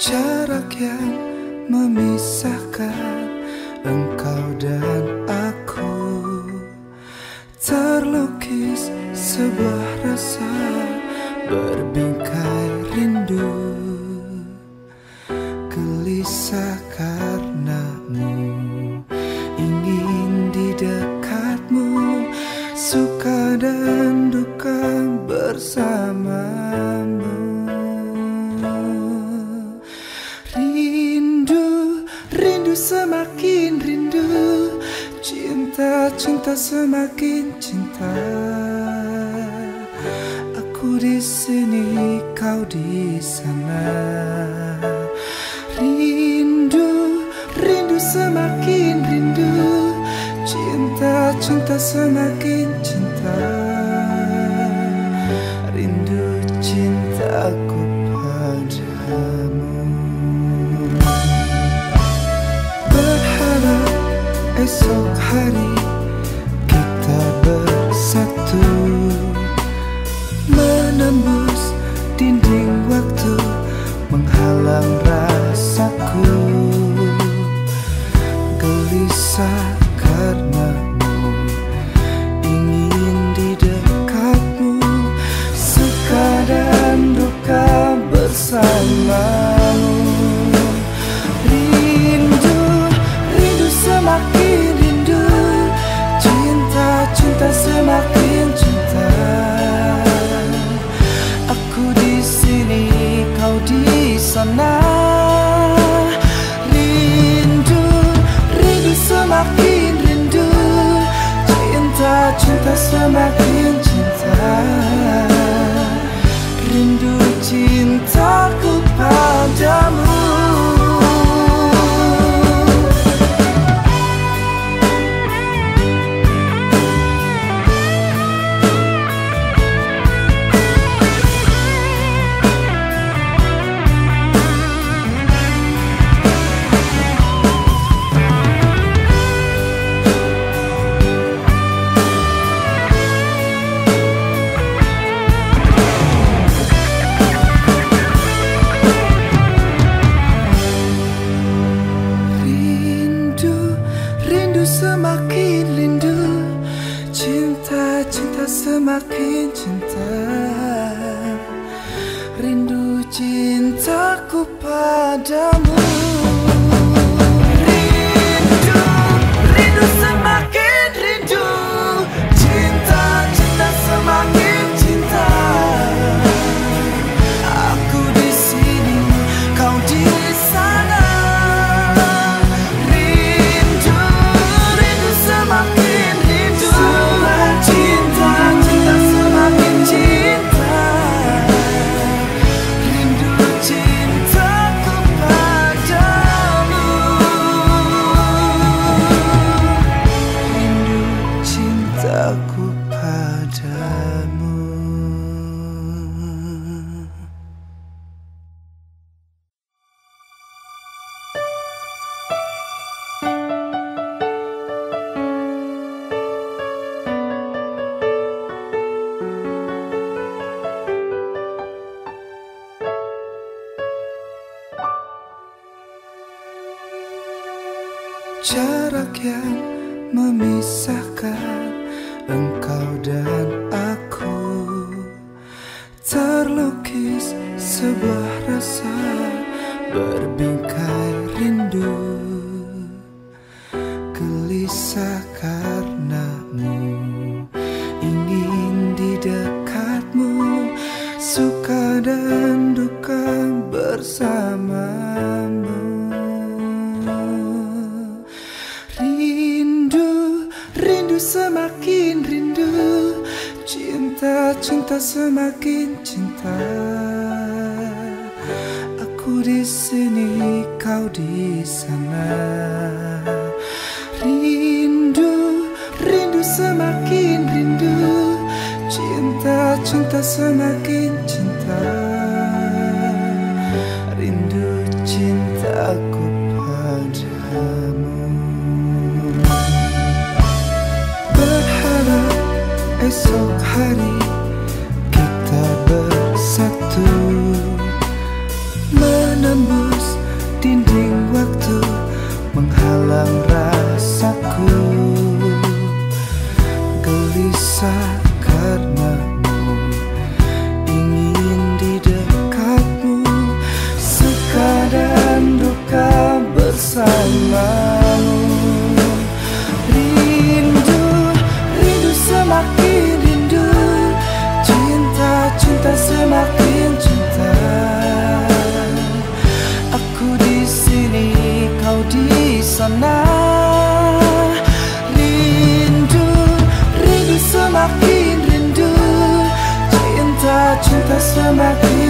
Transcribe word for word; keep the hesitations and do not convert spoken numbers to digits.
Jarak yang memisahkan engkau dan aku, terlukis sebuah rasa berbingkai rindu. Gelisah karenamu, ingin di dekatmu, suka dan duka bersamamu. Rindu, rindu semakin rindu, cinta, cinta semakin cinta. Aku di sini, kau di sana. Rindu, rindu semakin rindu, cinta, cinta semakin cinta. Rindu cintaku padamu. Berharap esok hari kita bersatu, menembus dinding waktu menghalang rasaku. Gelisah karenamu, ingin di dekatmu, suka dan duka bersamamu. Rindu, rindu semakin rindu, cinta, cinta semakin cinta. Aku di sini, kau di sana. Rindu, rindu semakin rindu, cinta, cinta semakin cinta. Rindu cintaku padamu. Semakin rindu, cinta, cinta semakin cinta. Rindu cintaku padamu. Rindu, rindu semakin rindu, cinta, cinta semakin cinta. Aku di sini, kau di sana. Semakin rindu, cinta, cinta semakin cinta. Rindu cintaku padamu. Rindu cintaku padamu. Jarak yang memisahkan engkau dan aku, terlukis sebuah rasa berbingkai rindu. Gelisah karenamu, ingin di dekatmu, suka dan duka bersamamu. Rindu, rindu semakin rindu, cinta, cinta semakin cinta. Aku di sini, kau di sana. Rindu, rindu semakin rindu, cinta, cinta semakin cinta. Rindu cintaku padamu. Berharap esok hari kita bersatu, menembus semakin